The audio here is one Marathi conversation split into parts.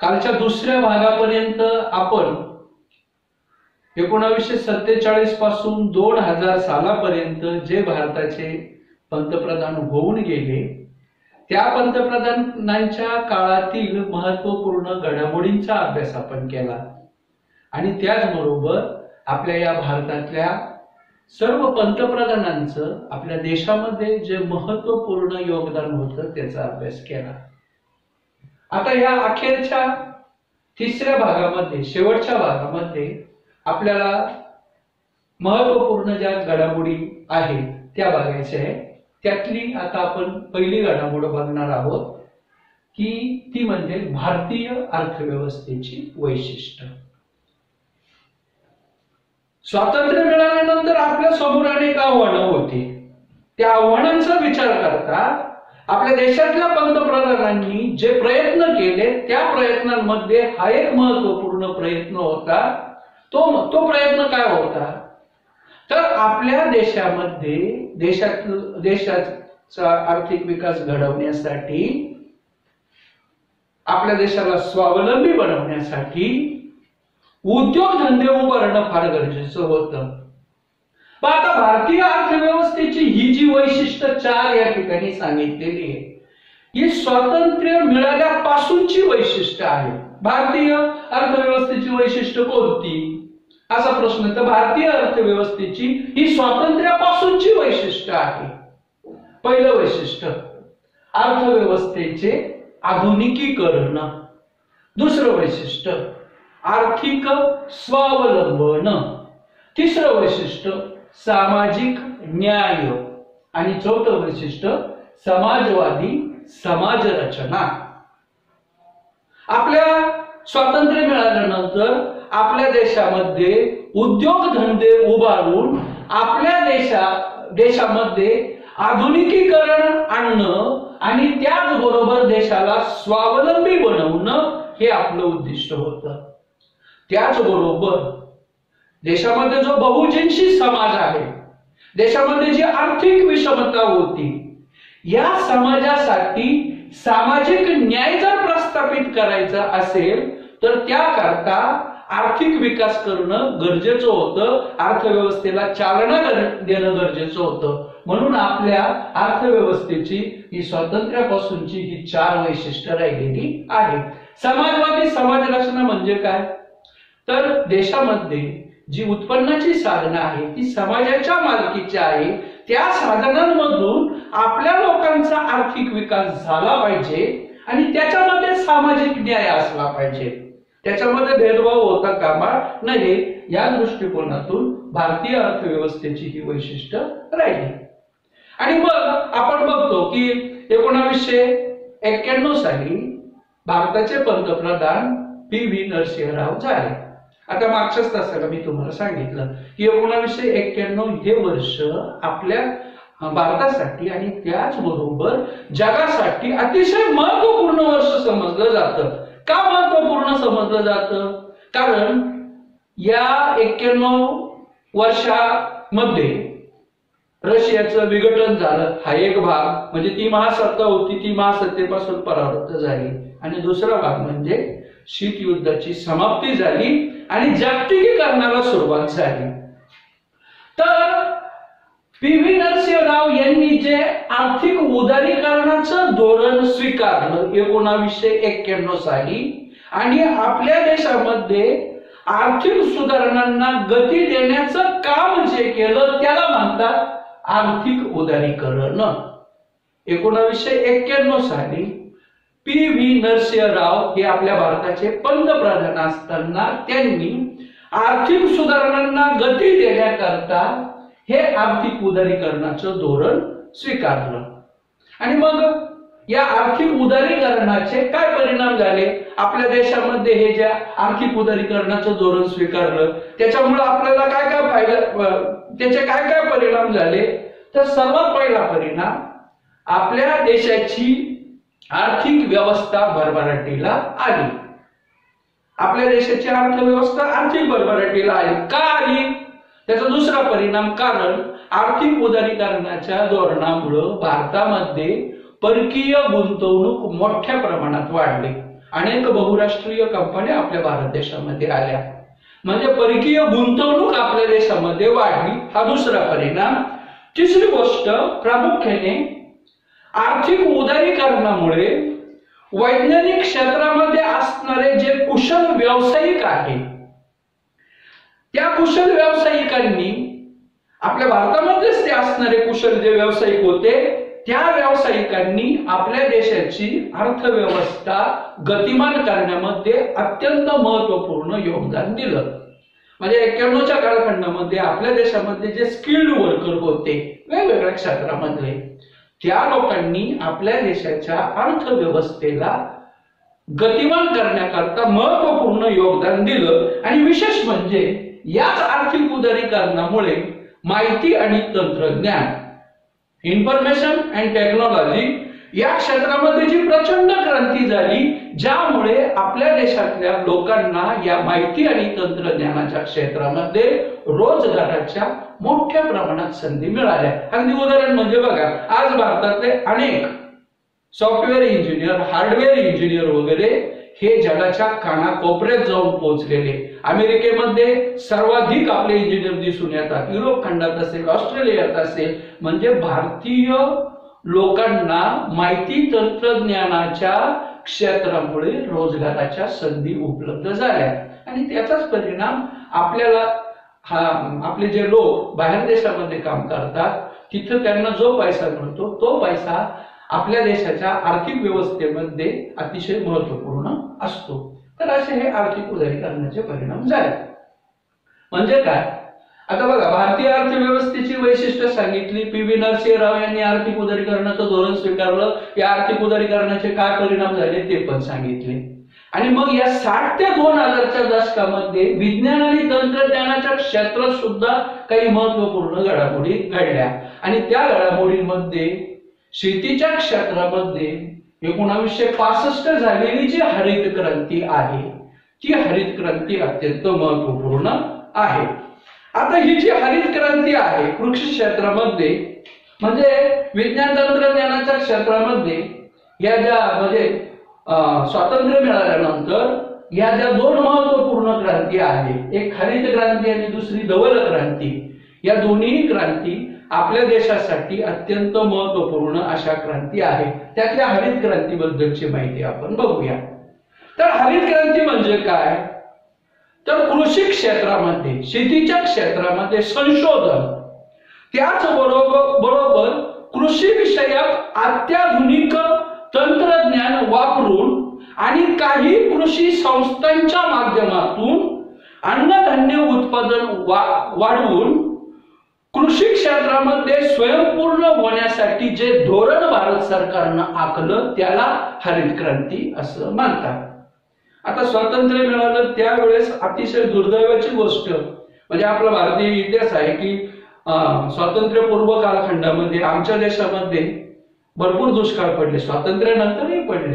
कालच्या दुसऱ्या भागापर्यंत आपण 1947 पासून 2000 सालापर्यंत जे भारताचे पंतप्रधान होऊन गेले त्या पंतप्रधानांच्या काळातील महत्त्वपूर्ण घडामोडींचा अभ्यास आपण केला आणि त्याचबरोबर आपल्या या भारतातल्या सर्व पंतप्रधानांचं आपल्या देशामध्ये जे महत्त्वपूर्ण योगदान होतं त्याचा अभ्यास केला। आता या अखेरच्या तिसऱ्या भागामध्ये शेवटच्या भागामध्ये आपल्याला महत्त्वपूर्ण ज्या घडामोडी आहेत त्या बघायच्या आहेत। त्यातली आता आपण पहिली घडामोड बघणार आहोत की ती म्हणजे भारतीय अर्थव्यवस्थेची वैशिष्ट्य। स्वातंत्र्य मिळाल्यानंतर आपल्या समोर अनेक आव्हानं होती। त्या आव्हानांचा विचार करता आपल्या देशातल्या पंतप्रधानांनी जे प्रयत्न केले त्या प्रयत्नांमध्ये हा एक महत्त्वपूर्ण प्रयत्न होता। तो प्रयत्न काय होता तर आपल्या देशामध्ये देशाचा आर्थिक विकास घडवण्यासाठी आपल्या देशाला स्वावलंबी बनवण्यासाठी उद्योगधंदे उभारणं फार गरजेचं होतं। पण आता भारतीय अर्थव्यवस्थेची ही जी वैशिष्ट्य 4 या ठिकाणी सांगितलेली आहे ही स्वातंत्र्य मिळाल्यापासूनची वैशिष्ट्य आहे। भारतीय अर्थव्यवस्थेची वैशिष्ट्य कोणती असा प्रश्न तर भारतीय अर्थव्यवस्थेची ही स्वातंत्र्यापासूनची वैशिष्ट्य आहे। पहिलं वैशिष्ट्य अर्थव्यवस्थेचे आधुनिकीकरण। दुसरं वैशिष्ट्य आर्थिक स्वावलंबन। तिसरं वैशिष्ट्य सामाजिक न्याय आणि चौथं वैशिष्ट्य समाजवादी समाज रचना। आपल्या स्वातंत्र्य मिळाल्यानंतर आपल्या देशामध्ये उद्योगधंदे उभारून आपल्या देशामध्ये आधुनिकीकरण आणणं आणि त्याचबरोबर देशाला स्वावलंबी बनवणं हे आपलं उद्दिष्ट होतं। त्याचबरोबर देशामध्ये जो बहुजिन्सी समाज आहे देशामध्ये जी आर्थिक विषमता होती या समाजासाठी सामाजिक न्याय जर प्रस्थापित करायचा असेल तर त्याकरता आर्थिक विकास करणं गरजेचं होतं। अर्थव्यवस्थेला चालना देणं गरजेचं होतं। म्हणून आपल्या अर्थव्यवस्थेची ही स्वातंत्र्यापासूनची ही 4 वैशिष्ट्ये राहिलेली आहेत। समाजवादी समाज रचना म्हणजे काय तर देशामध्ये जी उत्पन्नाची साधनं आहे ती समाजाच्या मालकीची आहे। त्या साधनांमधून आपल्या लोकांचा आर्थिक विकास झाला पाहिजे आणि त्याच्यामध्ये सामाजिक न्याय असला पाहिजे। त्याच्यामध्ये भेदभाव होता कामा नये या दृष्टिकोनातून भारतीय अर्थव्यवस्थेची ही वैशिष्ट्य राहिली। आणि मग आपण बघतो की 1991 साली भारताचे पंतप्रधान पी.व्ही. नरसिंहराव झाले। आता मागच्याच तासाला मी तुम्हाला सांगितलं की 1991 हे वर्ष आपल्या भारतासाठी आणि त्याचबरोबर जगासाठी अतिशय महत्त्वपूर्ण वर्ष समजलं जातं। का महत्त्वपूर्ण समजलं जातं कारण या 91 वर्षामध्ये रशियाचं विघटन झालं हा एक भाग म्हणजे ती महासत्ता होती ती महासत्तेपासून परावृत्त झाली आणि दुसरा भाग म्हणजे शीत युद्धाची समाप्ती झाली आणि जागतिकीकरणाला सुरुवात झाली। तर पी.व्ही. नरसिंहराव यांनी जे आर्थिक उदारीकरणाचं धोरण स्वीकारलं 1991 साली आणि आपल्या देशामध्ये आर्थिक सुधारणांना गती देण्याचं काम जे केलं त्याला म्हणतात आर्थिक उदारीकरण। 1991 साली पी.व्ही. नरसिंहराव हे आपल्या भारताचे पंतप्रधान असताना त्यांनी आर्थिक सुधारणांना गती देण्याकरता हे आर्थिक उदारीकरणाचं धोरण स्वीकारलं। आणि मग या आर्थिक उदारीकरणाचे काय परिणाम झाले आपल्या देशामध्ये हे ज्या आर्थिक उदारीकरणाचं धोरण स्वीकारलं त्याच्यामुळे आपल्याला काय फायदा त्याचे काय परिणाम झाले तर सर्वात पहिला परिणाम आपल्या देशाची आर्थिक व्यवस्था भरभराटीला आली। आपल्या देशाची अर्थव्यवस्था आर्थिक भरभराटीला आली का आली त्याचा दुसरा परिणाम कारण आर्थिक उदारीकरणाच्या धोरणामुळे भारतामध्ये परकीय गुंतवणूक मोठ्या प्रमाणात वाढली। अनेक बहुराष्ट्रीय कंपन्या आपल्या भारत देशामध्ये आल्या, म्हणजे परकीय गुंतवणूक आपल्या देशामध्ये वाढली, हा दुसरा परिणाम. तिसरी गोष्ट प्रामुख्याने आर्थिक उदारीकरणामुळे वैज्ञानिक क्षेत्रामध्ये असणारे जे कुशल व्यावसायिक आहेत, त्या कुशल व्यावसायिकांनी आपल्या भारतामध्येच ते असणारे कुशल जे व्यावसायिक होते, त्या व्यावसायिकांनी आपल्या देशाची अर्थव्यवस्था गतिमान करण्यामध्ये अत्यंत महत्वपूर्ण योगदान दिलं. म्हणजे 91च्या कालखंडामध्ये आपल्या देशामध्ये जे स्किल्ड वर्कर होते वेगवेगळ्या क्षेत्रामधले, त्या लोकांनी आपल्या देशाच्या अर्थव्यवस्थेला गतिमान करण्याकरता महत्वपूर्ण योगदान दिलं. आणि विशेष म्हणजे याच आर्थिक उदारीकरणामुळे माहिती आणि तंत्रज्ञान, इन्फॉर्मेशन अँड टेक्नॉलॉजी या क्षेत्रामध्ये जी प्रचंड क्रांती झाली, ज्यामुळे आपल्या देशातल्या लोकांना या माहिती आणि तंत्रज्ञानाच्या क्षेत्रामध्ये रोजगाराच्या मोठ्या प्रमाणात संधी मिळाल्या. अगदी उदाहरण म्हणजे बघा, आज भारतातले अनेक सॉफ्टवेअर इंजिनियर, हार्डवेअर इंजिनियर वगैरे हे जगाच्या कानाकोपऱ्यात जाऊन पोहोचलेले. अमेरिकेमध्ये सर्वाधिक आपले इंजिनियर दिसून येतात, युरोप खंडात असेल, ऑस्ट्रेलियात असेल. म्हणजे भारतीय लोकांना माहिती तंत्रज्ञानाच्या क्षेत्रामुळे रोजगाराच्या संधी उपलब्ध झाल्या. आणि त्याचाच परिणाम आपल्याला आपले जे लोक बाहेर देशामध्ये काम करतात, तिथं त्यांना जो पैसा मिळतो तो पैसा आपल्या देशाच्या आर्थिक व्यवस्थेमध्ये अतिशय महत्वपूर्ण असतो. तर असे हे आर्थिक उदारीकरणाचे परिणाम झाले. म्हणजे काय, आता बघा, भारतीय अर्थव्यवस्थेची वैशिष्ट्य सांगितली. पी.व्ही. नरसिंह राव यांनी आर्थिक उदारीकरणाचं धोरण स्वीकारलं. या आर्थिक उदारीकरणाचे काय परिणाम झाले ते पण सांगितले. आणि मग या 60 ते 2000च्या दशकामध्ये विज्ञान आणि तंत्रज्ञानाच्या क्षेत्रात सुद्धा काही महत्वपूर्ण घडामोडी घडल्या. आणि त्या घडामोडींमध्ये शेतीच्या क्षेत्रामध्ये 1965 झालेली जी हरित क्रांती आहे, ती हरित क्रांती अत्यंत महत्वपूर्ण आहे. आता ही जी हरित क्रांती आहे कृषी क्षेत्रामध्ये, म्हणजे विज्ञान तंत्रज्ञानाच्या क्षेत्रामध्ये, या ज्या म्हणजे स्वातंत्र्य मिळाल्यानंतर या ज्या दोन महत्वपूर्ण क्रांती आहेत, एक हरित क्रांती आणि दुसरी धवल क्रांती, या दोन्ही क्रांती आपल्या देशासाठी अत्यंत महत्वपूर्ण अशा क्रांती आहेत. त्यातल्या हरित क्रांतीबद्दलची माहिती आपण बघूया. तर हरित क्रांती म्हणजे काय, तर कृषी क्षेत्रामध्ये, शेतीच्या क्षेत्रामध्ये संशोधन, त्याचबरोबर कृषी विषयक अत्याधुनिक तंत्रज्ञान वापरून आणि काही कृषी संस्थांच्या माध्यमातून अन्नधान्य उत्पादन वाढवून कृषी क्षेत्रामध्ये स्वयंपूर्ण होण्यासाठी जे धोरण भारत सरकारनं आखलं त्याला हरित क्रांती असं म्हणतात. आता स्वातंत्र्य मिळालं त्यावेळेस अतिशय दुर्दैवाची गोष्ट म्हणजे आपला भारतीय इतिहास आहे की स्वातंत्र्यपूर्व कालखंडामध्ये आमच्या देशामध्ये भरपूर दुष्काळ पडले, स्वातंत्र्यानंतरही पडले.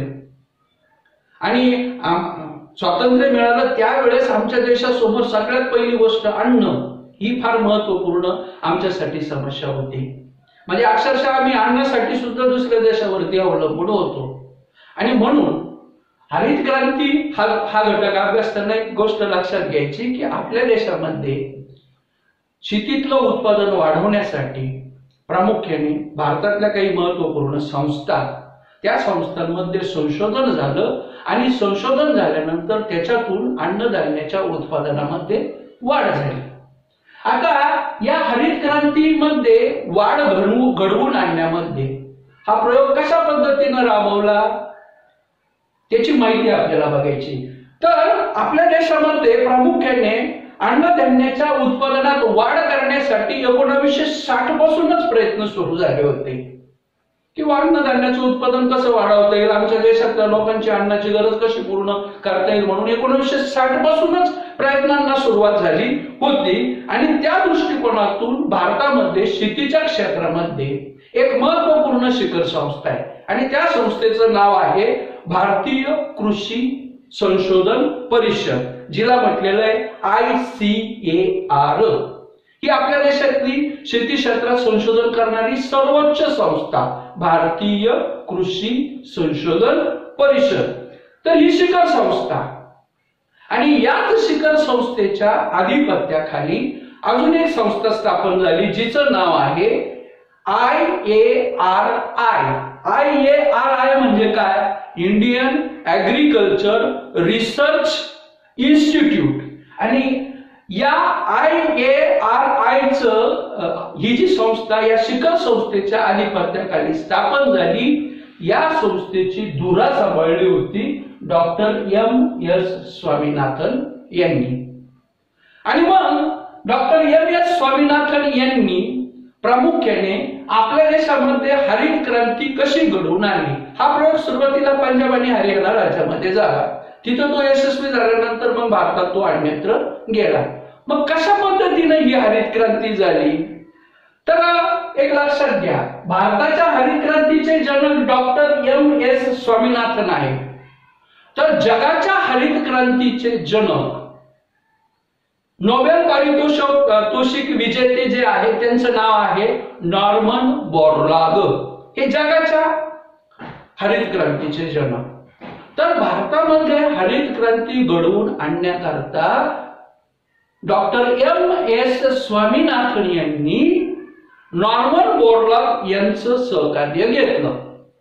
आणि स्वातंत्र्य मिळालं त्यावेळेस आमच्या देशासमोर सगळ्यात पहिली गोष्ट अन्न ही फार महत्वपूर्ण आमच्यासाठी समस्या होती. म्हणजे अक्षरशः आम्ही अन्नासाठी सुद्धा दुसऱ्या देशावरती अवलंबून होतो. आणि म्हणून हरित क्रांती हा घटक अभ्यासताना एक गोष्ट लक्षात घ्यायची की आपल्या देशामध्ये शेतीतलं उत्पादन वाढवण्यासाठी प्रामुख्याने भारतातल्या काही महत्वपूर्ण संस्था, त्या संस्थांमध्ये संशोधन झालं आणि संशोधन झाल्यानंतर त्याच्यातून अन्नधान्याच्या उत्पादनामध्ये वाढ झाली. आता या हरित क्रांतीमध्ये वाढ घडवून आणण्यामध्ये हा प्रयोग कशा पद्धतीने राबवला त्याची माहिती आपल्याला बघायची. तर आपल्या देशामध्ये प्रामुख्याने अन्नधान्याच्या उत्पादनात वाढ करण्यासाठी 1960 पासूनच प्रयत्न सुरू झाले होते किंवा अन्नधान्याचं उत्पादन कसं वाढवता येईल, आमच्या देशातल्या लोकांची अन्नाची गरज कशी पूर्ण करता येईल, म्हणून 1960 पासूनच प्रयत्नांना सुरुवात झाली होती. आणि त्या दृष्टिकोनातून भारतामध्ये शेतीच्या क्षेत्रामध्ये एक महत्वपूर्ण शिखर संस्था आहे आणि त्या संस्थेचं नाव आहे भारतीय कृषी संशोधन परिषद, जिला म्हटलेलं आहे ICAR. ही आपल्या देशातली शेती क्षेत्रात संशोधन करणारी सर्वोच्च संस्था भारतीय कृषी संशोधन परिषद. तर ही शिखर संस्था आणि याच शिखर संस्थेच्या आधिपत्याखाली अजून एक संस्था स्थापन झाली जिचं नाव आहे IARI म्हणजे काय? Indian agriculture research institute. आणि या IARI ही जी संस्था या शिखर संस्थेच्या आधिपत्याखाली स्थापन झाली, या संस्थेची धुरा सांभाळली होती डॉक्टर MS स्वामीनाथन यांनी. आणि मग डॉक्टर MS स्वामीनाथन यांनी प्रामुख्याने आपल्या देशामध्ये हरित क्रांती कशी घडवून आणली हा प्रयोग सुरुवातीला पंजाब आणि हरियाणा राज्यामध्ये झाला. तिथं तो यशस्वी झाल्यानंतर मग भारतात तो अन्यत्र गेला. मग कशा पद्धतीने ही हरित क्रांती झाली? तर एक लक्षात घ्या, भारताच्या हरित क्रांतीचे जनक डॉक्टर MS स्वामीनाथन आहे. तर जगाच्या हरित क्रांतीचे जनक नोबेल पारितोषिक विजेते जे आहे त्यांचं नाव आहे नॉर्मन बोरलॉग. हे जगाच्या हरित क्रांतीचे जनक. तर भारतामध्ये हरित क्रांती घडवून आणण्याकरता डॉक्टर MS स्वामीनाथन यांनी नॉर्मन बोरलॉग यांचं सहकार्य घेतलं.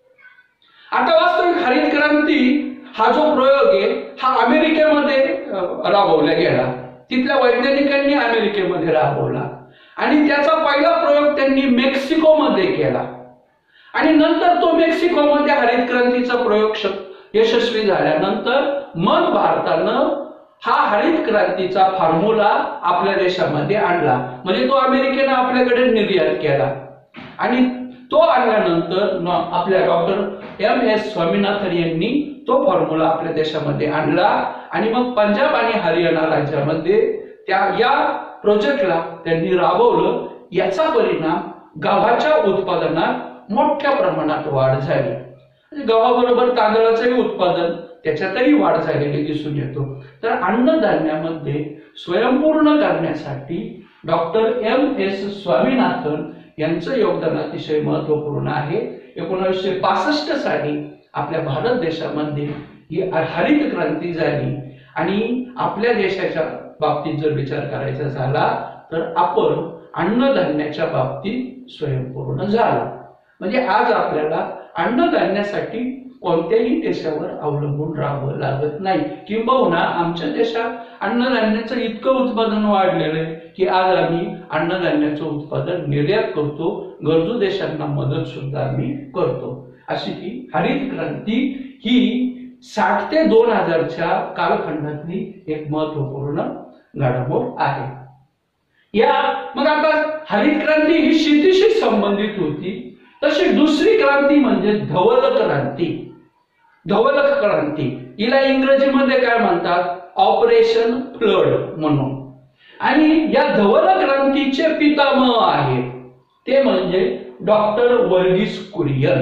आता वास्तविक हरित क्रांती हा जो प्रयोग आहे हा अमेरिकेमध्ये राबवला गेला. तिथल्या वैज्ञानिकांनी अमेरिकेमध्ये राबवला आणि त्याचा पहिला प्रयोग त्यांनी मेक्सिको मध्ये केला. आणि नंतर तो मेक्सिकोमध्ये हरित क्रांतीचा प्रयोग यशस्वी झाल्यानंतर मग भारतानं हा हरित क्रांतीचा फॉर्म्युला आपल्या देशामध्ये आणला. म्हणजे तो अमेरिकेनं आपल्याकडे निर्यात केला आणि तो आणल्यानंतर आपल्या डॉक्टर MS स्वामीनाथन यांनी तो फॉर्म्युला आपल्या देशामध्ये आणला. आणि मग पंजाब आणि हरियाणा राज्यामध्ये या प्रोजेक्टला त्यांनी राबवलं. याचा परिणाम गव्हाच्या उत्पादनात मोठ्या प्रमाणात वाढ झाली. गव्हाबरोबर तांदळाचंही उत्पादन त्याच्यातही वाढ झालेली दिसून येतो. तर अन्नधान्यामध्ये स्वयंपूर्ण करण्यासाठी डॉक्टर MS स्वामीनाथन यांचं योगदान अतिशय महत्वपूर्ण आहे. 1965 साली आपल्या भारत देशामध्ये ही हरित क्रांती झाली आणि आपल्या देशाच्या बाबतीत जर विचार करायचा झाला तर आपण अन्नधान्याच्या बाबतीत स्वयंपूर्ण झालो. म्हणजे आज आपल्याला अन्नधान्यासाठी कोणत्याही देशावर अवलंबून राहावं लागत नाही. किंबहुना आमच्या देशात अन्नधान्याचं इतकं उत्पादन वाढलेलं आहे की आज आम्ही अन्नधान्याचं उत्पादन निर्यात करतो, गरजू देशांना मदत सुद्धा आम्ही करतो. अशी ही हरित क्रांती ही 60 ते 2000च्या कालखंडातली एक महत्वपूर्ण घडामोड आहे. मग आता हरित क्रांती ही शेतीशी संबंधित होती. तशी दुसरी क्रांती म्हणजे धवल क्रांती. धवल क्रांती हिला इंग्रजीमध्ये काय म्हणतात? ऑपरेशन फ्लड म्हणून. आणि या धवल क्रांतीचे पितामह आहेत ते म्हणजे डॉक्टर वर्गीस कुरियन.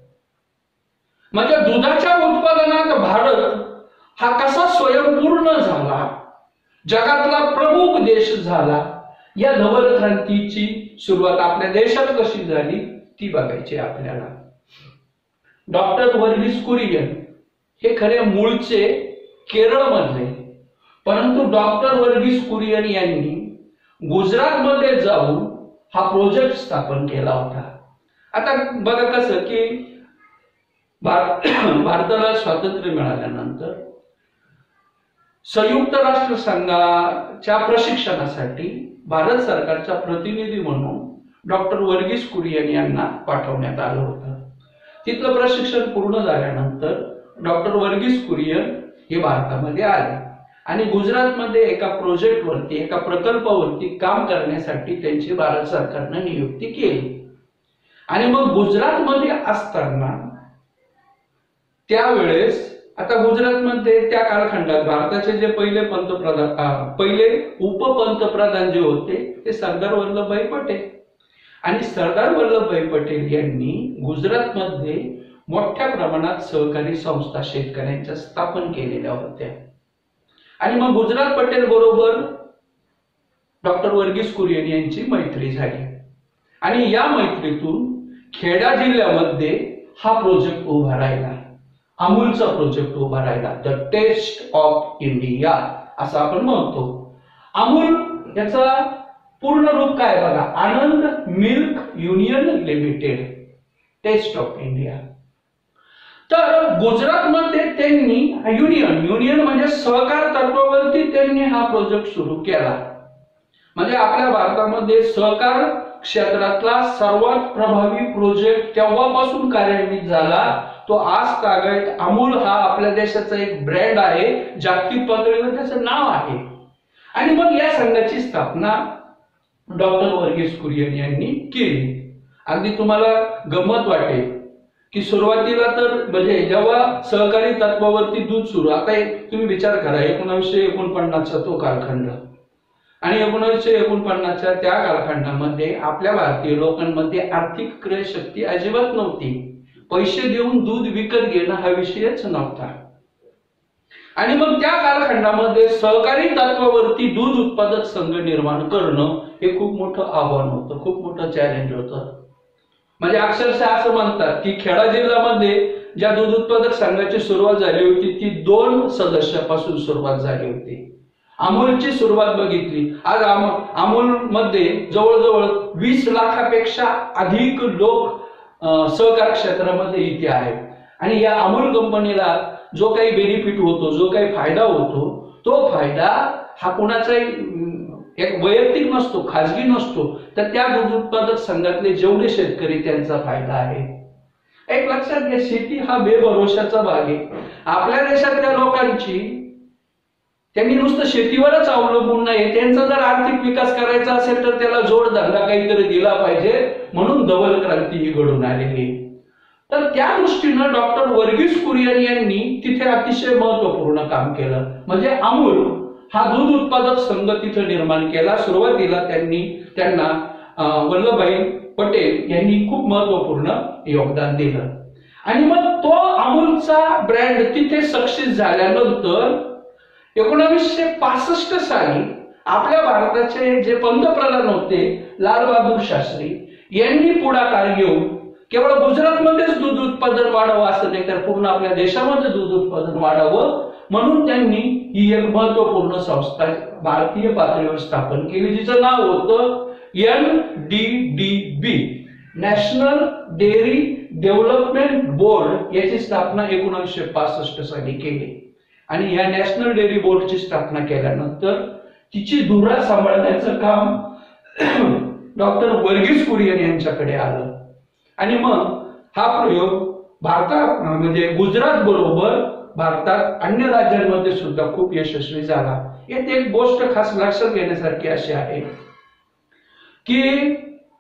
म्हणजे दुधाच्या उत्पादनात भारत हा कसा स्वयंपूर्ण झाला, जगातला प्रमुख देश झाला, या धवल क्रांतीची सुरुवात आपल्या देशात कशी झाली ती बघायची आपल्याला. डॉक्टर वर्गीस कुरियन हे खरे मूळचे केरळ मधले, परंतु डॉक्टर वर्गीस कुरियन यांनी गुजरात मध्ये जाऊन हा प्रोजेक्ट स्थापन केला होता. आता बघा कसं की भारताला स्वातंत्र्य मिळाल्यानंतर संयुक्त राष्ट्र संघाच्या प्रशिक्षणासाठी भारत सरकारचा प्रतिनिधी म्हणून डॉक्टर वर्गीस कुरियन यांना पाठवण्यात आलं होतं. तिथलं प्रशिक्षण पूर्ण झाल्यानंतर डॉक्टर वर्गीस कुरियन हे भारतामध्ये आले आणि गुजरातमध्ये एका प्रोजेक्टवरती, एका प्रकल्पावरती काम करण्यासाठी त्यांची भारत सरकारने नियुक्ती केली. आणि मग गुजरातमध्ये असताना त्यावेळेस आता गुजरातमध्ये त्या कालखंडात भारताचे जे पहिले उपपंतप्रधान जे होते ते सरदार वल्लभभाई पटेल. आणि सरदार वल्लभभाई पटेल यांनी गुजरातमध्ये मोठ्या प्रमाणात सहकारी संस्था शेतकऱ्यांच्या स्थापन केलेल्या होत्या. आणि मग गुजरात पटेल बरोबर डॉक्टर वर्गीस कुरियन यांची मैत्री झाली आणि या मैत्रीतून खेडा जिल्ह्यामध्ये हा प्रोजेक्ट उभा राहिला. अमूलचा प्रोजेक्ट उभा राहिला, द टेस्ट ऑफ इंडिया असं आपण म्हणतो. अमूल याचा पूर्ण रूप काय बघा, Anand milk union limited, taste of India. तर गुजरातमध्ये त्यांनी युनियन म्हणजे सहकार तत्वावरती त्यांनी हा प्रोजेक्ट सुरू केला. म्हणजे आपल्या भारतामध्ये सहकार क्षेत्रातला सर्वात प्रभावी प्रोजेक्ट तेव्हापासून कार्यान्वित झाला. तो आज तागायत अमूल हा आपल्या देशाचा एक ब्रँड आहे, जागतिक पातळीवर त्याचं नाव आहे. आणि मग या संघाची स्थापना डॉक्टर वर्गीस कुरियन यांनी केली. अगदी तुम्हाला गंमत वाटेल की सुरुवातीला तर म्हणजे जेव्हा सहकारी तत्वावरती दूध सुरू, आता तुम्ही विचार करा 1949चा तो कालखंड आणि 1949च्या त्या कालखंडामध्ये आपल्या भारतीय लोकांमध्ये आर्थिक क्रय शक्ती अजिबात नव्हती. पैसे देऊन दूध विकत घेणं हा विषयच नव्हता. आणि मग त्या कालखंडामध्ये सहकारी तत्वावरती दूध उत्पादक संघ निर्माण करणं हे खूप मोठं आव्हान होतं, खूप मोठं चॅलेंज होतं. म्हणजे अक्षरशः असं म्हणतात की खेडा जिल्ह्यामध्ये ज्या दूध उत्पादक संघाची सुरुवात झाली होती ती 2 सदस्यापासून सुरुवात झाली होती. अमूलची सुरुवात बघितली, आज अमूल मध्ये जवळजवळ 20 लाखापेक्षा अधिक लोक सहकार क्षेत्रामध्ये इथे आहेत. आणि या अमूल कंपनीला जो काही बेनिफिट होतो, जो काही फायदा होतो, तो फायदा हा कोणाचाही एक वैयक्तिक नसतो, खाजगी नसतो, तर त्या दूध उत्पादक संघातले जेवढे शेतकरी त्यांचा फायदा आहे. एक लक्षात घ्या, शेती हा बेभरोशाचा भाग आहे. आपल्या देशातल्या लोकांची त्यांनी नुसतं शेतीवरच अवलंबून नाही, त्यांचा जर आर्थिक विकास करायचा असेल तर त्याला जोडधंदा काहीतरी दिला पाहिजे, म्हणून धवल क्रांती ही घडून आलेली. तर त्या दृष्टीनं डॉक्टर वर्गीस कुरियन यांनी तिथे अतिशय महत्वपूर्ण काम केलं. म्हणजे अमूल हा दूध उत्पादक संघ तिथे निर्माण केला. सुरुवातीला त्यांना वल्लभभाई पटेल यांनी खूप महत्वपूर्ण योगदान दिलं. आणि मग तो अमूलचा ब्रँड तिथे सक्सेस झाल्यानंतर 1965 साली आपल्या भारताचे जे पंतप्रधान होते लाल बहादूर शास्त्री यांनी पुढाकार घेऊन केवळ गुजरातमध्येच दूध उत्पादन वाढावं असं नाही तर पूर्ण आपल्या देशामध्ये दूध उत्पादन वाढावं म्हणून त्यांनी ही एक महत्वपूर्ण संस्था भारतीय पातळीवर स्थापन केली, जिचं नाव होतं NDDB, national dairy development board. याची स्थापना 1965 साली केली. आणि या नॅशनल डेअरी बोर्डची स्थापना केल्यानंतर तिची धुरा सांभाळण्याचं काम डॉक्टर वर्गीस कुरियन यांच्याकडे आलं. आणि मग हा प्रयोग भारतात म्हणजे गुजरात बरोबर भारतात अन्य राज्यांमध्ये सुद्धा खूप यशस्वी झाला. येथे एक गोष्ट खास लक्षात घेण्यासारखी अशी आहे की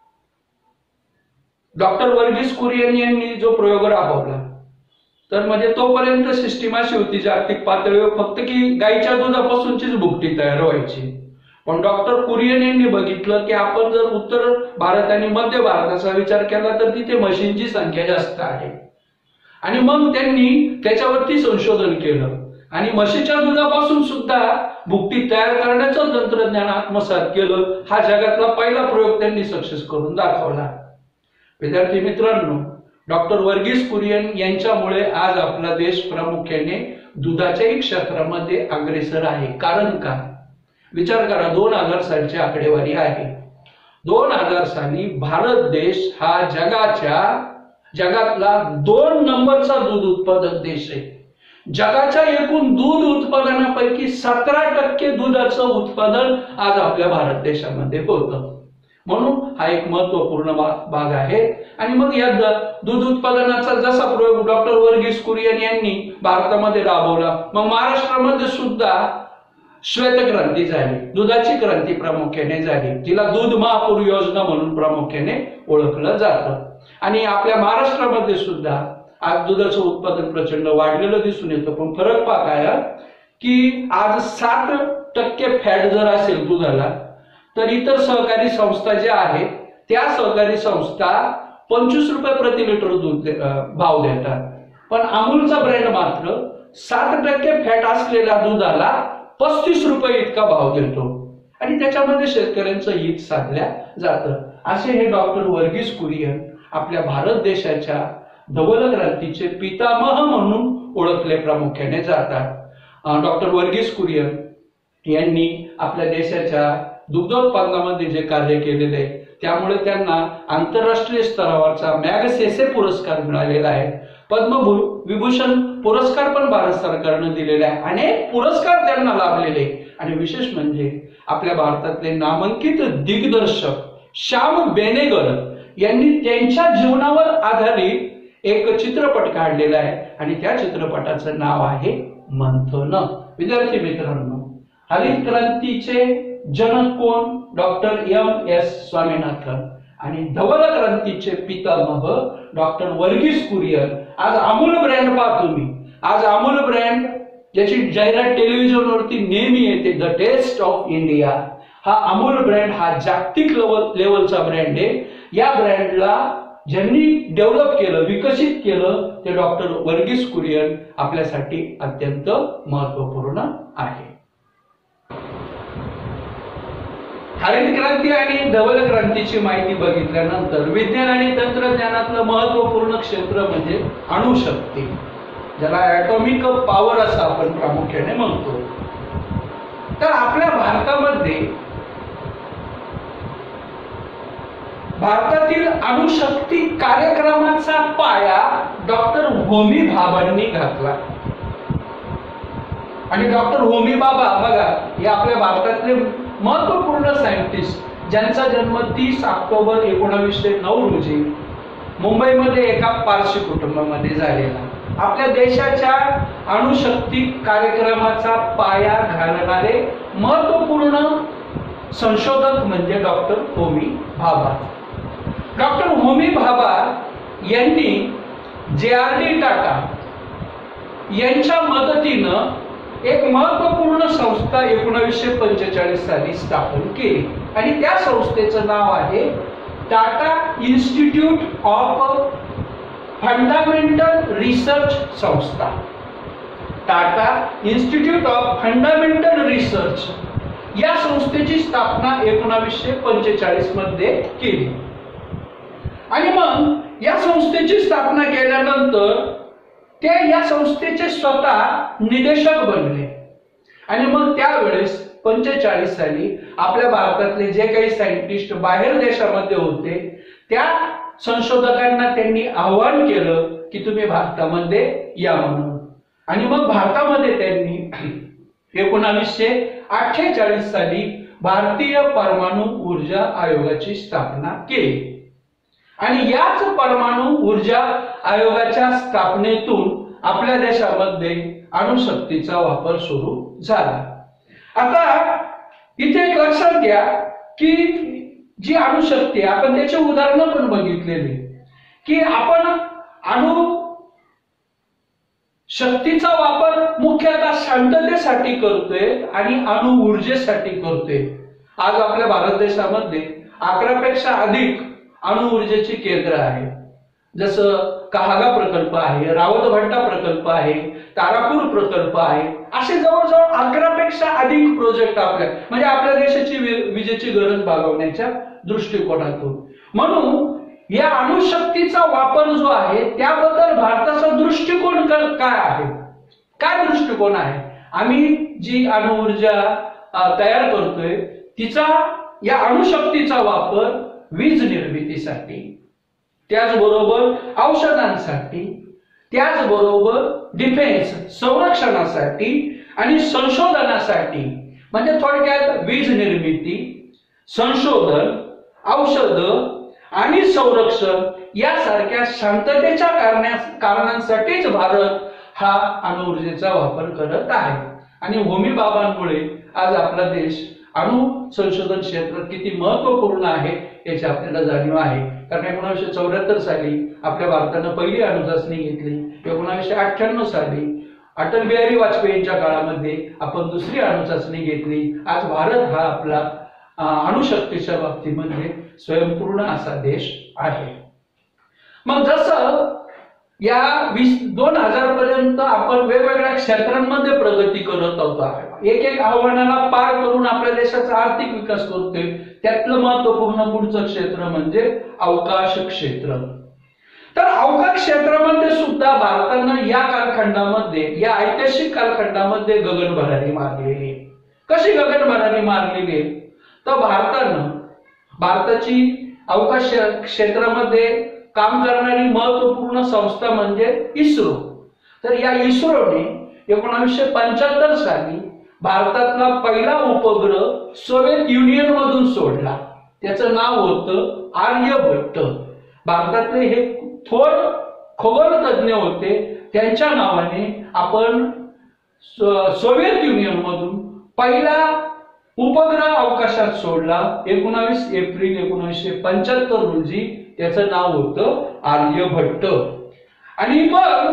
डॉक्टर वर्गीस कुरियन यांनी जो प्रयोग राबवला तर म्हणजे तोपर्यंत सिस्टीम अशी होती जागतिक पातळीवर फक्त की गाईच्या दुधापासूनचीच भुकटी तयार व्हायची. पण डॉक्टर कुरियन यांनी बघितलं की आपण जर उत्तर भारत आणि मध्य भारताचा विचार केला तर तिथे म्हशींची संख्या जास्त आहे. आणि मग त्यांनी त्याच्यावरती संशोधन केलं आणि म्हशीच्या दुधापासून सुद्धा भुकटी तयार करण्याचं तंत्रज्ञान आत्मसात केलं. हा जगातला पहिला प्रयोग त्यांनी सक्सेस करून दाखवला. विद्यार्थी मित्रांनो, डॉक्टर वर्गीस कुरियन यांच्यामुळे आज आपला देश प्रामुख्याने दुधाच्याही क्षेत्रामध्ये अग्रेसर आहे. कारण का विचार करा, 2000 सालची आकडेवारी आहे. 2000 साली भारत देश हा जगातला 2 नंबरचा दूध उत्पादक देश आहे. जगाच्या एकूण दूध उत्पादनापैकी 17% दुधाचं उत्पादन आज आपल्या भारत देशामध्ये होतं. म्हणून हा एक महत्वपूर्ण भाग आहे. आणि मग या दूध उत्पादनाचा जसा प्रयोग डॉक्टर वर्गीस कुरियन यांनी भारतामध्ये राबवला, मग महाराष्ट्रामध्ये सुद्धा श्वेत क्रांती झाली, दुधाची क्रांती प्रामुख्याने झाली, जिला दूध महापूर योजना म्हणून प्रामुख्याने ओळखलं जातं. आणि आपल्या महाराष्ट्रामध्ये सुद्धा आज दुधाचं उत्पादन प्रचंड वाढलेलं दिसून येतं. पण फरक काय की आज 7% फॅट जर असेल दुधाला तर इतर सहकारी संस्था ज्या आहेत त्या सहकारी संस्था 25 रुपये प्रति लिटर दूध भाव देतात. पण अमूलचा ब्रँड मात्र 7% फॅट असलेल्या दुधाला 35 रुपये इतका भाव देतो आणि त्याच्यामध्ये शेतकऱ्यांचं हित साधल्या जातं. असे हे डॉक्टर वर्गीस कुरियन आपल्या भारत देशाच्या धवल क्रांतीचे पितामह म्हणून ओळखले प्रामुख्याने जातात। डॉक्टर वर्गीस कुरियन यांनी आपल्या देशाच्या दुग्धोत्पादनामध्ये जे कार्य केलेले आहे त्यामुळे त्यांना आंतरराष्ट्रीय स्तरावरचा मॅगसेसे पुरस्कार मिळालेला आहे। पद्मविभूषण पुरस्कार पण भारत सरकारने दिलेला आहे। अनेक पुरस्कार त्यांना लाभलेले आणि विशेष म्हणजे आपल्या भारतातले नामांकित दिग्दर्शक श्याम बेनेगल यांनी त्यांच्या जीवनावर आधारित एक चित्रपट काढलेला आहे आणि त्या चित्रपटाचं नाव आहे मंथन। विद्यार्थी मित्रांनो, हरित क्रांतीचे जनक कोण? Doctor M.S. स्वामीनाथन आणि धवल क्रांतीचे पितामह डॉक्टर वर्गीस कुरियन। आज अमूल ब्रँड पहा तुम्ही, आज अमूल ब्रँड ज्याची जाहिरात टेलिव्हिजनवरती नेहमी येते, द टेस्ट ऑफ इंडिया, हा अमूल ब्रँड हा जागतिक लेवलचा ब्रँड आहे। या ब्रँडला ज्यांनी डेव्हलप केलं, विकसित केलं ते डॉक्टर वर्गीस कुरियन आपल्यासाठी अत्यंत महत्त्वपूर्ण आहे। हरित क्रांती आणि धवल क्रांतीची माहिती बघितल्यानंतर विज्ञान आणि तंत्रज्ञानातलं महत्त्वपूर्ण क्षेत्र म्हणजे अणुशक्ती, ज्याला ॲटॉमिक पॉवर असं आपण प्रामुख्याने म्हणतो। तर आपल्या भारतातील अणुशक्ती कार्यक्रमाचा पाया डॉक्टर होमी भाभांनी घातला आणि डॉक्टर होमी भाभा बघा हे आपल्या भारतातले महत्त्वपूर्ण सायंटिस्ट ज्यांचा जन्म 30 ऑक्टोबर 1909 रोजी मुंबईमध्ये एका पारशी कुटुंबामध्ये झालेला। आपल्या देशाच्या अणुशक्ती कार्यक्रमाचा पाया घालणारे महत्त्वपूर्ण संशोधक म्हणजे डॉक्टर होमी भाभा। डॉक्टर होमी भाभा यांनी JRD टाटा यांच्या मदतीनं एक महत्त्वपूर्ण संस्था 1945 साली स्थापन केली आणि त्या संस्थेचं नाव आहे Tata institute of fundamental research संस्था। Tata institute of fundamental research या संस्थेची स्थापना 1945 मध्ये केली आणि मग या संस्थेची स्थापना केल्यानंतर ते या संस्थेचे स्वतः निदेशक बनले आणि मग त्यावेळेस 45 साली आपल्या भारतातले जे काही सायंटिस्ट बाहेर देशामध्ये होते त्या संशोधकांना त्यांनी आवाहन केलं की तुम्ही भारतामध्ये या म्हणून आणि मग भारतामध्ये त्यांनी 1948 साली भारतीय परमाणु ऊर्जा आयोगाची स्थापना केली आणि याच परमाणु ऊर्जा आयोगाच्या स्थापनेतून आपल्या देशामध्ये अणुशक्तीचा वापर सुरू झाला। आता इथे एक लक्षात घ्या की जी अणुशक्ती आपण त्याचे उदाहरण पण बघितलेले की आपण अणु शक्तीचा वापर मुख्यतः शांततेसाठी करतोय आणि अणु ऊर्जेसाठी करतोय। आज आपल्या भारत देशामध्ये 11 पेक्षा अधिक अणु ऊर्जेची केंद्र आहे, जसं कहागा प्रकल्प आहे, रावतभट्टा प्रकल्प आहे, तारापूर प्रकल्प आहे, असे जवळजवळ 11 पेक्षा अधिक प्रोजेक्ट म्हणजे आपल्या देशाची विजेची गरज भागवण्याच्या दृष्टिकोनातून। म्हणून या अणुशक्तीचा वापर जो आहे त्याबद्दल भारताचा दृष्टिकोन काय आहे, काय दृष्टिकोन आहे? आम्ही जी अणु ऊर्जा तयार करतोय तिचा या अणुशक्तीचा वापर वीज निर्मितीसाठी, त्याचबरोबर औषधांसाठी, त्याचबरोबर डिफेन्स संरक्षणासाठी आणि संशोधनासाठी, म्हणजे थोडक्यात वीज निर्मिती, संशोधन, औषध आणि संरक्षण यासारख्या शांततेच्या कारणांसाठीच भारत हा अणुऊर्जेचा वापर करत आहे आणि होमी भाभांमुळे आज आपला देश अणु संशोधन क्षेत्रात किती महत्त्वपूर्ण आहे याची आपल्याला जाणीव आहे। कारण 1974 साली आपल्या भारतानं पहिली अणुचाचणी घेतली, 1998 साली अटल बिहारी वाजपेयींच्या काळामध्ये आपण दुसरी अणुचाचणी घेतली। आज भारत हा आपला अणुशक्तीच्या बाबतीमध्ये स्वयंपूर्ण असा देश आहे। मग जसं या 2000 पर्यंत आपण वेगवेगळ्या क्षेत्रांमध्ये प्रगती करत आहोत, एक आव्हानाला पार करून आपल्या देशाचा आर्थिक विकास करतोय, त्यातलं महत्त्वपूर्ण पुढचं क्षेत्र म्हणजे अवकाश क्षेत्र। तर अवकाश क्षेत्रामध्ये सुद्धा भारतानं या कालखंडामध्ये, या ऐतिहासिक कालखंडामध्ये गगनभरारी मारलेली आहे. कशी गगनभरारी मारलेली आहे? तर भारताची अवकाश क्षेत्रामध्ये काम करणारी महत्वपूर्ण संस्था म्हणजे इस्रो. तर या इस्रोने 1975 साली भारतातला पहिला उपग्रह सोव्हिएत युनियन मधून सोडला. त्याचं नाव होतं आर्यभट्ट. भारतातले हे थोर खगोलतज्ञ होते, त्यांच्या नावाने आपण सोव्हिएत युनियन मधून पहिला उपग्रह अवकाशात सोडला 19 एप्रिल 1975 रोजी. त्याचं नाव होतं आर्यभट्ट. आणि मग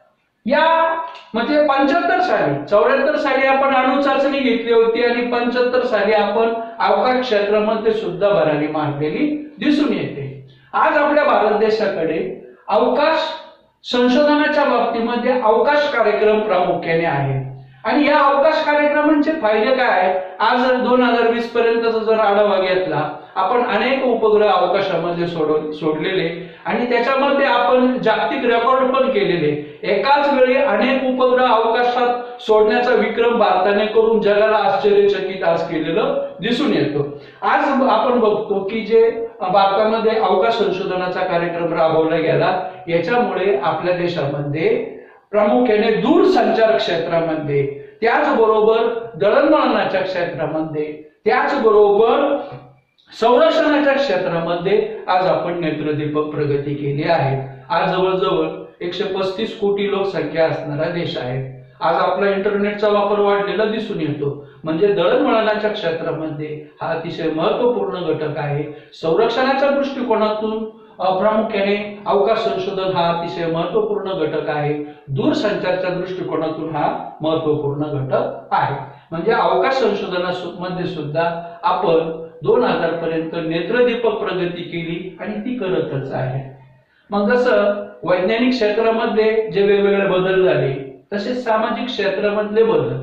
या म्हणजे 75 साली 74 साली आपण अणु चाचणी घेतली होती आणि 75 साली आपण अवकाश क्षेत्रामध्ये सुद्धा भरारी मारलेली दिसून येते. आज आपल्या भारत देशाकडे अवकाश संशोधनाच्या बाबतीमध्ये अवकाश कार्यक्रम प्रामुख्याने आहे. आणि या अवकाश कार्यक्रमांचे फायदे काय आहे? आज 2020 पर्यंतचा जर आढावा घेतला, आपण अनेक उपग्रह अवकाशामध्ये सोडलेले आणि त्याच्यामध्ये आपण जागतिक रेकॉर्ड पण केलेले. एकाच वेळी अनेक उपग्रह अवकाशात सोडण्याचा विक्रम भारताने करून जगाला आश्चर्यचकित आज केलेलं दिसून येतो. आज आपण बघतो की जे भारतामध्ये अवकाश संशोधनाचा कार्यक्रम राबवला गेला, याच्यामुळे आपल्या देशामध्ये प्रामुख्याने दूरसंचार क्षेत्रामध्ये, त्याचबरोबर दळणवळणाच्या क्षेत्रामध्ये, त्याचबरोबर संरक्षणाच्या क्षेत्रामध्ये आज आपण नेत्रदीपक प्रगती केली आहे. आज जवळजवळ 135 कोटी लोकसंख्या असणारा देश आहे. आज आपला इंटरनेटचा वापर वाढलेला दिसून येतो. म्हणजे दळणवळणाच्या क्षेत्रामध्ये हा अतिशय महत्वपूर्ण घटक आहे. संरक्षणाच्या दृष्टिकोनातून प्रामुख्याने अवकाश संशोधन हा अतिशय महत्वपूर्ण घटक आहे. दूरसंचारच्या दृष्टिकोनातून हा महत्वपूर्ण घटक आहे. म्हणजे अवकाश संशोधनामध्ये सुद्धा आपण 2000 पर्यंत नेत्रदीपक प्रगती केली आणि ती करतच आहे. मग जसं वैज्ञानिक क्षेत्रामध्ये जे वेगवेगळे बदल झाले, तसेच सामाजिक क्षेत्रामधले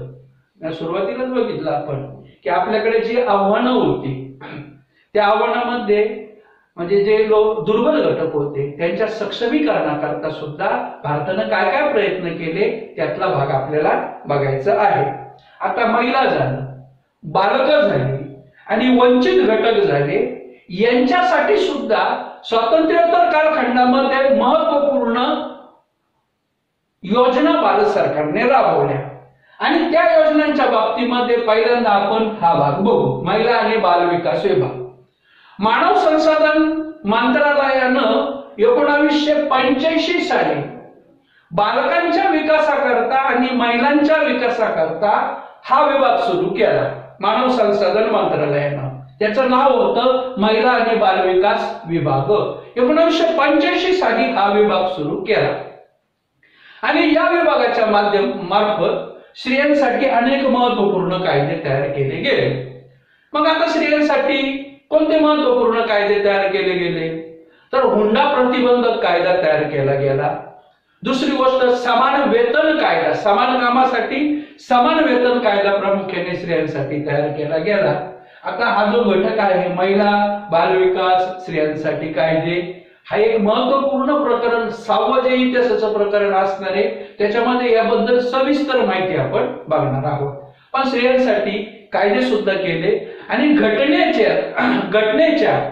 बदल सुरुवातीलाच बघितलं आपण की आपल्याकडे जी आव्हानं होती, त्या आव्हानामध्ये म्हणजे जे लोक दुर्बल घटक होते त्यांच्या सक्षमीकरणाकरता सुद्धा भारतानं काय काय प्रयत्न केले, त्यातला भाग आपल्याला बघायचा आहे. आता महिला झालं, बालकं झाली आणि वंचित घटक झाले, यांच्यासाठी सुद्धा स्वातंत्र्योत्तर कालखंडामध्ये महत्वपूर्ण योजना भारत सरकारने राबवल्या. आणि त्या योजनांच्या बाबतीमध्ये पहिल्यांदा आपण हा भाग बघू, महिला आणि बाल विकास विभाग. मानव संसाधन मंत्रालयानं 1985 साली बालकांच्या विकासाकरता आणि महिलांच्या विकासाकरता हा विभाग सुरू केला. मानव संसाधन मंत्रालयानं त्याचं नाव होतं महिला आणि बाल विकास विभाग. 1985 साली हा विभाग सुरू केला आणि या विभागाच्या मार्फत स्त्रियांसाठी अनेक महत्वपूर्ण कायदे तयार केले गेले. मग आता स्त्रियांसाठी कोणते महत्वपूर्ण कायदे तयार केले गेले? तर हुंडा प्रतिबंधक कायदा तयार केला गेला. दुसरी गोष्ट समान वेतन कायदा, समान कामासाठी समान वेतन कायदा प्रामुख्याने स्त्रियांसाठी तयार केला गेला. आता हा जो घटक आहे महिला बाल विकास स्त्रियांसाठी कायदे, हा एक महत्वपूर्ण प्रकरण, 6वं जे इतिहासाचं प्रकरण असणार आहे, त्याच्यामध्ये याबद्दल सविस्तर माहिती आपण बघणार आहोत. पण स्त्रियांसाठी कायदे सुद्धा केले आणि घटनेच्या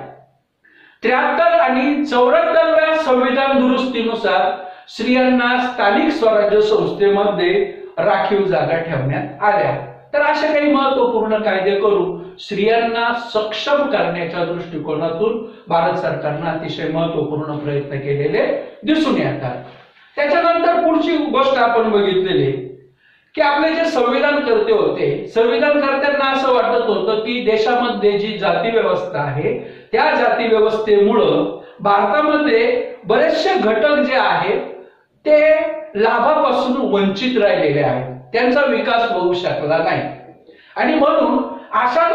73 आणि 74व्या संविधान दुरुस्तीनुसार स्त्रियांना स्थानिक स्वराज्य संस्थेमध्ये राखीव जागा ठेवण्यात आल्या. तर असे काही महत्वपूर्ण कायदे करून स्त्रियांना सक्षम करण्याच्या दृष्टिकोनातून भारत सरकारने अतिशय महत्वपूर्ण प्रयत्न केलेले दिसून येतात. त्याच्यानंतर पुढची गोष्ट आपण बघितलेली की आपले जे संविधानकर्ते होते, संविधानकर्त्यांना असं वाटत होतं की देशामध्ये जी जाती व्यवस्था आहे त्या जाती व्यवस्थेमुळं भारतामध्ये बरेचसे घटक जे आहेत ते लाभापासून वंचित राहिलेले आहेत, त्यांचा विकास होऊ शकला नाही. आणि म्हणून अशा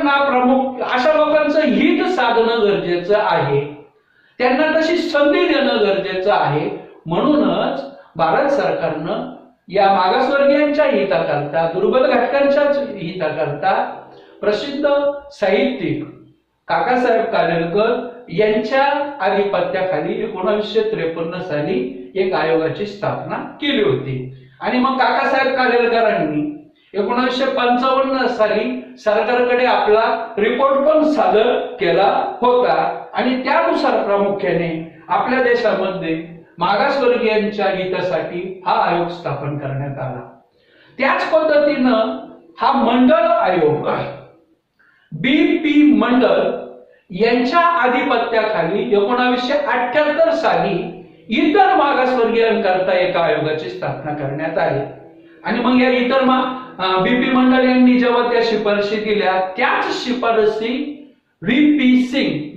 लोकांचं हित साधणं गरजेचं आहे, त्यांना तशी संधी देणं गरजेचं आहे. म्हणूनच भारत सरकारनं या मागासवर्गीयांच्या हिताकरता, दुर्बल घटकांच्या हिताकरता प्रसिद्ध साहित्यिक काकासाहेब कालेलकर यांच्या आधिपत्याखाली 1953 साली एक आयोगाची स्थापना केली होती। आणि मग काकासाहेब कालेलकरांनी 1955 साली सरकारकडे आपला रिपोर्ट पण सादर केला होता आणि त्यानुसार प्रामुख्याने आपल्या देशामध्ये मागासवर्गीयांच्या हितासाठी हा आयोग स्थापन करण्यात आला। त्याच पद्धतीनं हा मंडळ आयोग BP मंडळ यांच्या आधिपत्याखाली 1978 साली इतर मागासवर्गीयांकरता एका आयोगाची स्थापना करण्यात आली। आणि मग या इतर BP मंडळ यांनी जेव्हा त्या शिफारशी दिल्या त्याच शिफारसी VP सिंग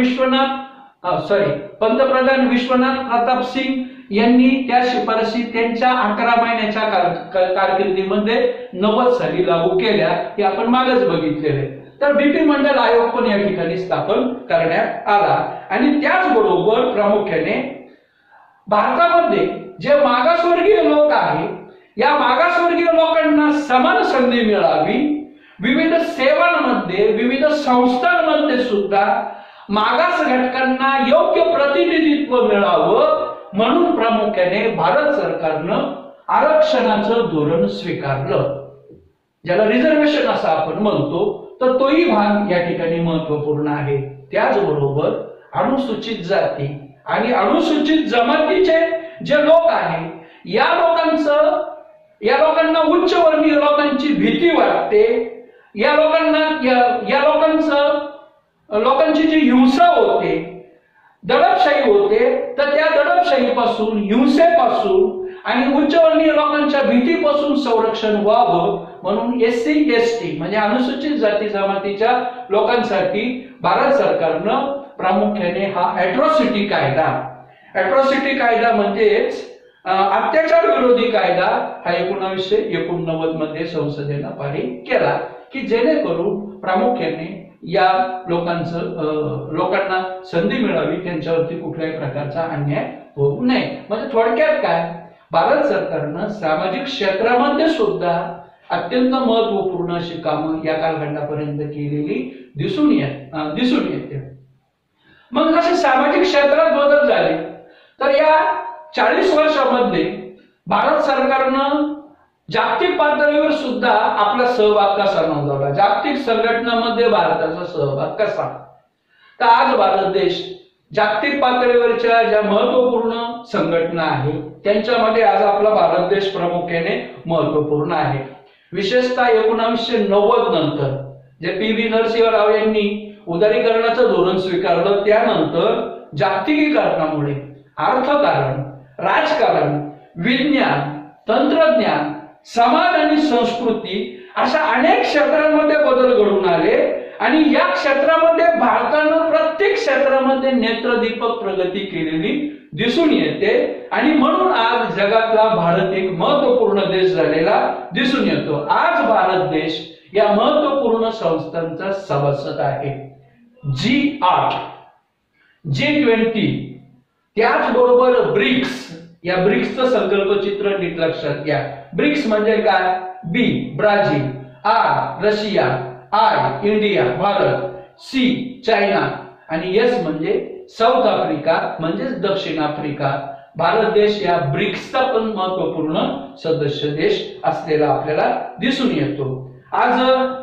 पंतप्रधान विश्वनाथ प्रताप सिंग यांनी त्या शिफारशी त्यांच्या 11 महिन्याच्या कारकिर्दीमध्ये 90 साली लागू केल्या, हे आपण मागच बघितलेले। तर BP मंडळ आयोग पण या ठिकाणी स्थापन करण्यात आला। आणि त्याचबरोबर प्रामुख्याने भारतामध्ये जे मागासवर्गीय लोक आहेत या मागासवर्गीय लोकांना समान संधी मिळावी, विविध सेवांमध्ये विविध संस्थांमध्ये सुद्धा मागास घटकांना योग्य प्रतिनिधित्व मिळावं म्हणून प्रामुख्याने भारत सरकारनं आरक्षणाचं धोरण स्वीकारलं, ज्याला रिझर्वेशन असं आपण म्हणतो। तर तोही भाग या ठिकाणी महत्वपूर्ण आहे। त्याचबरोबर अनुसूचित जाती आणि अनुसूचित जमातीचे जे लोक आहेत या लोकांना उच्चवर्णीय लोकांची भीती वाटते, या लोकांची जी हिंसा होते, दडपशाही होते, तर त्या दडपशाहीपासून हिंसेपासून आणि उच्चवर्णीय लोकांच्या भीतीपासून संरक्षण व्हावं म्हणून SC ST म्हणजे अनुसूचित जाती जमातीच्या लोकांसाठी भारत सरकारनं प्रामुख्याने हा अॅट्रॉसिटी कायदा म्हणजेच अत्याचार विरोधी कायदा हा 1989 मध्ये संसदेनं पारित केला की जेणेकरून प्रामुख्याने या लोकांना संधी मिळावी, त्यांच्यावरती कुठल्याही प्रकारचा अन्याय होऊ नये। म्हणजे थोडक्यात काय, भारत सरकारनं सामाजिक क्षेत्रामध्ये सुद्धा अत्यंत महत्वपूर्ण अशी कामं या कालखंडापर्यंत केलेली दिसून येते। मग जसे सामाजिक क्षेत्रात बदल झाले तर या 40 वर्षामध्ये भारत सरकारनं जागतिक पातळीवर सुद्धा आपला सहभाग कसा नोंदवला, जागतिक संघटनांमध्ये भारताचा सहभाग कसा। तर आज भारत देश जागतिक पातळीवरच्या ज्या महत्वपूर्ण संघटना आहेत त्यांच्यामध्ये आज आपला भारत देश प्रामुख्याने महत्वपूर्ण आहे। विशेषतः 1990 नंतर जे PV नरसिंह राव यांनी उदारीकरणाचं धोरण स्वीकारलं त्यानंतर जागतिकीकरणामुळे अर्थकारण, राजकारण, विज्ञान, तंत्रज्ञान, समाज आणि संस्कृती अशा अनेक क्षेत्रांमध्ये बदल घडून आले आणि या क्षेत्रामध्ये भारतानं प्रत्येक क्षेत्रामध्ये नेत्रदीपक प्रगती केलेली दिसून येते आणि म्हणून आज जगातला भारत एक महत्वपूर्ण देश झालेला दिसून येतो। आज भारत देश या महत्वपूर्ण संस्थांचा सभासद आहे। G8, G20, त्याचबरोबर ब्रिक्स, या ब्रिक्सचं संकल्पचित्र नीट लक्षात घ्या। ब्रिक्स म्हणजे काय? B Brazil, R Russia, I India Bharat, C China आणि S म्हणजे साऊथ आफ्रिका म्हणजेच दक्षिण आफ्रिका। भारत देश या ब्रिक्सचा पण महत्वपूर्ण सदस्य देश असलेला आपल्याला दिसून येतो। आज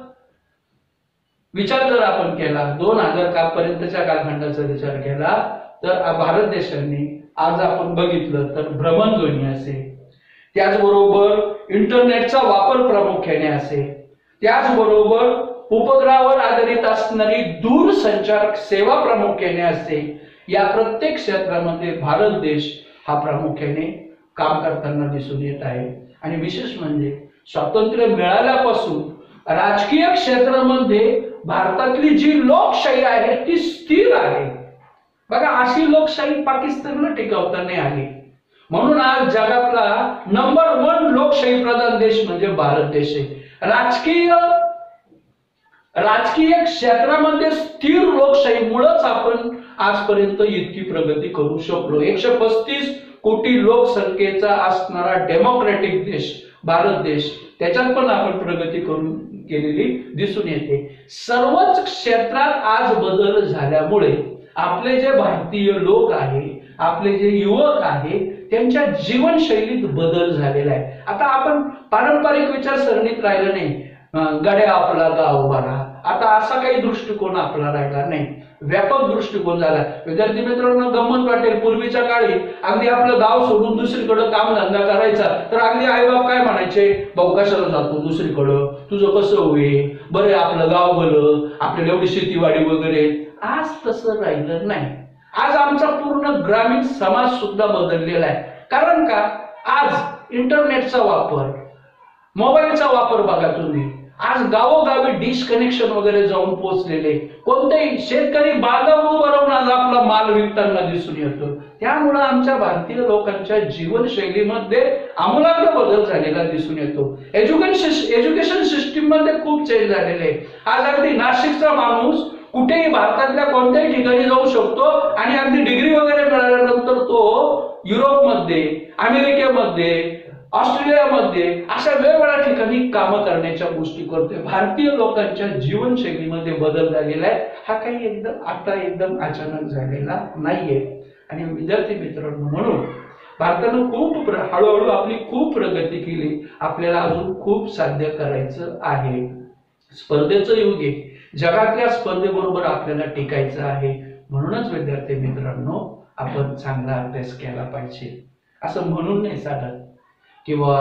विचार जर आपण केला 2000 पर्यंतच्या कालखंडाचा विचार केला तर भारत देशाने आज आपण बघितलं तर भ्रमणध्वनी असेल, त्याचबरोबर इंटरनेटचा वापर प्रामुख्याने असेल, त्याचबरोबर उपग्रहावर आधारित असणारी दूरसंचार सेवा प्रामुख्याने असेल, या प्रत्येक क्षेत्रामध्ये भारत देश हा प्रामुख्याने काम करताना दिसून येत आहे। आणि विशेष म्हणजे स्वातंत्र्य मिळाल्यापासून राजकीय क्षेत्रामध्ये भारतातली जी लोकशाही आहे ती स्थिर आहे। बघा अशी लोकशाही पाकिस्तानला टिकवता नाही आली, म्हणून आज जगातला नंबर 1 लोकशाही प्रधान देश म्हणजे भारत देश आहे। राजकीय क्षेत्रामध्ये स्थिर लोकशाहीमुळेच आपण आजपर्यंत इतकी प्रगती करू शकलो। 135 कोटी लोकसंख्येचा असणारा डेमोक्रॅटिक देश भारत देश, त्याच्यात पण आपण प्रगती केलेली दिसून येते। सर्वच क्षेत्रात आज बदल झाल्यामुळे आपले जे भारतीय लोक आहे, आपले जे युवक आहे, त्यांच्या जीवनशैलीत बदल झालेला आहे. आता आपण पारंपरिक विचारसरणीत राहिलं नाही. गड्या आपला गाव बरा, आता असा काही दृष्टिकोन आपला राहिला नाही, व्यापक दृष्टिकोन झाला. विद्यार्थी मित्रांनो, गंमत वाटेल, पूर्वीच्या काळी अगदी आपलं गाव सोडून दुसरीकडे काम धंदा करायचा तर अगदी आईबाप काय म्हणायचे, भाऊ कशाला जातो दुसरीकडं, तुझं कसं होईल, बरे आपलं गाव भलं, आपल्याला एवढी शेतीवाडी वगैरे. आज तसं राहिलं नाही. आज आमचा पूर्ण ग्रामीण समाज सुद्धा बदललेला आहे. कारण का, आज इंटरनेटचा वापर, मोबाईलचा वापर बघा तुम्ही. आज गावोगावी डिश कनेक्शन वगैरे जाऊन पोहोचलेले. कोणतेही शेतकरी बाजारावर उभं राहून आज आपला माल विकताना दिसून येतो. त्यामुळे आमच्या भारतीय लोकांच्या जीवनशैलीमध्ये आमूलाग्र बदल झालेला दिसून येतो. एज्युकेशन सिस्टीम मध्ये खूप चेंज झालेले. आज अगदी नाशिकचा माणूस कुठेही भारतातल्या कोणत्याही ठिकाणी जाऊ शकतो आणि अगदी डिग्री वगैरे मिळाल्यानंतर तो युरोपमध्ये, अमेरिकेमध्ये, ऑस्ट्रेलियामध्ये अशा वेगवेगळ्या ठिकाणी कामं करण्याच्या गोष्टी करतोय. भारतीय लोकांच्या जीवनशैलीमध्ये बदल झालेला आहे. हा काही एकदम अचानक झालेला नाहीये. आणि विद्यार्थी मित्रांनो, म्हणून भारतानं खूप हळूहळू आपली खूप प्रगती केली. आपल्याला अजून खूप साध्य करायचं आहे. स्पर्धेचं युग आहे. जगातल्या स्पर्धेबरोबर आपल्याला टिकायचं आहे. म्हणूनच विद्यार्थी मित्रांनो, आपण चांगला अभ्यास केला पाहिजे. असं म्हणून नाही चालत किंवा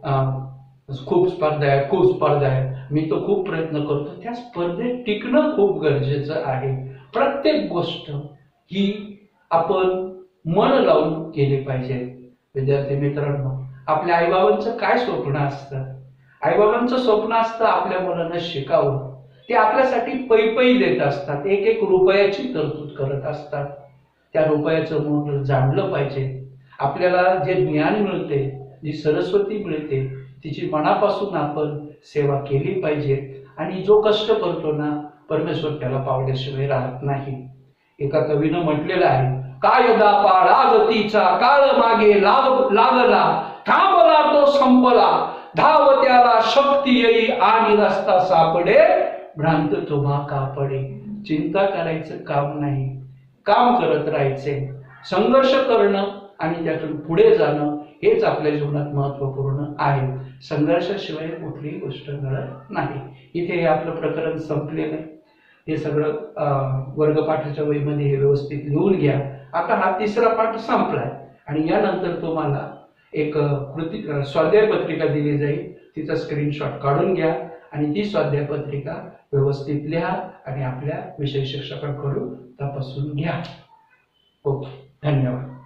खूप स्पर्धा आहे, मी तो खूप प्रयत्न करतो. त्या स्पर्धेत टिकणं खूप गरजेचं आहे. प्रत्येक गोष्ट ही आपण मन लावून केली पाहिजे. विद्यार्थी मित्रांनो, आपल्या आईबाबांचं काय स्वप्न असतं? आईबाबांचं स्वप्न असतं आपल्या मुलांना शिकावं. ते आपल्यासाठी पै देत असतात. एक रुपयाची तरतूद करत असतात. त्या रुपयाचं मूल्य जाणलं पाहिजे. आपल्याला जे ज्ञान मिळते, जी सरस्वती मिळते, तिची मनापासून आपण सेवा केली पाहिजे. आणि जो कष्ट करतो ना, परमेश्वर त्याला पावल्याशिवाय राहत नाही. एका कवीनं म्हटलेलं आहे, काय दापा लागतीचा काळ मागे लागला, थांबला तो संपला, धावत्याला शक्ती येई आणि रस्ता सापडे, भ्रांत तुम्हा कापडे. चिंता करायचं काम नाही, काम करत राहायचे. संघर्ष करणं आणि त्यातून पुढे जाणं हेच आपल्या जीवनात महत्वपूर्ण आहे. संघर्षाशिवाय कुठलीही गोष्ट घडत नाही. इथे हे आपलं प्रकरण संपलेलं आहे. हे सगळं वर्गपाठाच्या वहीमध्ये हे व्यवस्थित लिहून घ्या. आता हा तिसरा पाठ संपलाय आणि यानंतर तुम्हाला एक स्वाध्याय पत्रिका दिली जाईल. तिचा स्क्रीनशॉट काढून घ्या आणि ती स्वाध्याय पत्रिका व्यवस्थित लिहा आणि आपल्या विषय शिक्षकांकडून तपासून घ्या. ओके, धन्यवाद.